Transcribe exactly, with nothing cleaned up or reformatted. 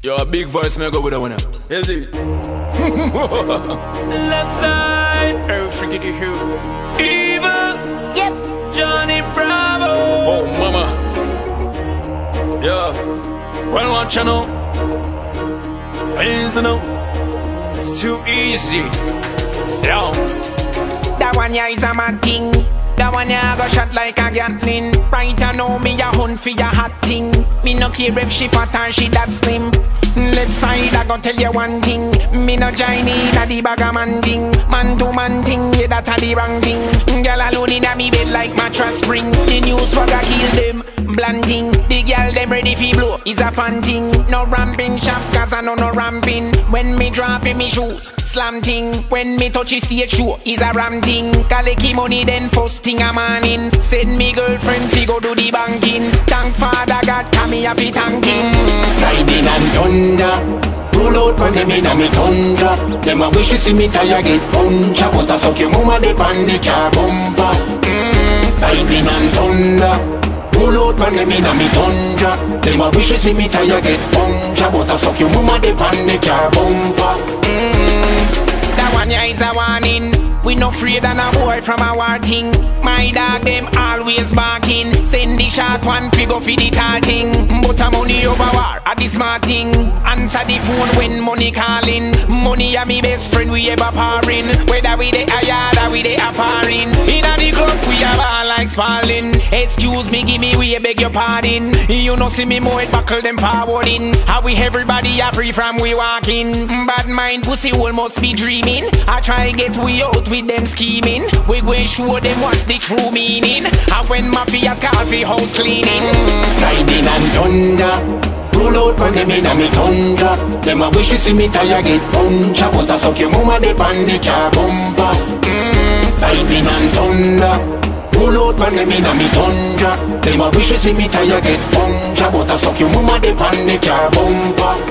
Yo, a big voice may go with that one. Is it? Left side, oh, freaking you. Evil. Yep. Johnny Bravo. Oh, mama. Yeah. Well, one channel. Listen up. It's too easy. Yeah. That one yeah is a mad thing. That one yeah go shot like a Gatling. Right I know me a hunt for your hot thing. Me no care if she fat or she that slim. Left side I gon' tell you one thing. Me no join in a the bag a man thing. Man to man thing, yeah that a the wrong thing. Girl alone in a me bed like mattress spring. The new swagger kill them, blanting. The girl them ready fi blow, is a fun thing. No ramping shop cause I know no ramping. When me drop in me shoes, slam ting. When me touch his stage show, is a ram ting. Collect money then first thing a morning. Send me girlfriend fi go do the banking. Thank Father God, come me happy thanking. Lightning and thunder, roll out when them inna me tundra. Them a wish to see me tire get puncture, but I suck your mama dey pan the car bumper. Mm. Lightning and thunder, roll out when them inna me tundra. Them a wish to see me tire get puncture, but I suck your mama dey pan the car bumper. Mm. That one yeah is a warning. We no afraid and a boy from a war thing. My dog them always barking. Send the short one figure for the tall thing. But a money over war a the smart thing. Answer the phone when money calling. Money a me best friend we ever parring. Whether we dey a yard or we dey a foreign. Inna the club we a ball like spalling. Excuse me, give me way, beg your pardon. You no see me more it buckle them forwarding. How we everybody a free from we walking. Bad mind pussy hole must be dreaming. I try get we out with them scheming. We go show them what's the true meaning. And when mafia's call for house cleaning. Lightning and thunder, roll out when them inna me tundra. Them a wish to see me tire get puncture, but I suck your mama dey pan the car bumper. Mm. Lightning and thunder, roll out when them inna me tundra. Them a wish to see me tire get puncture, but I suck your mama dey pan the car bumper.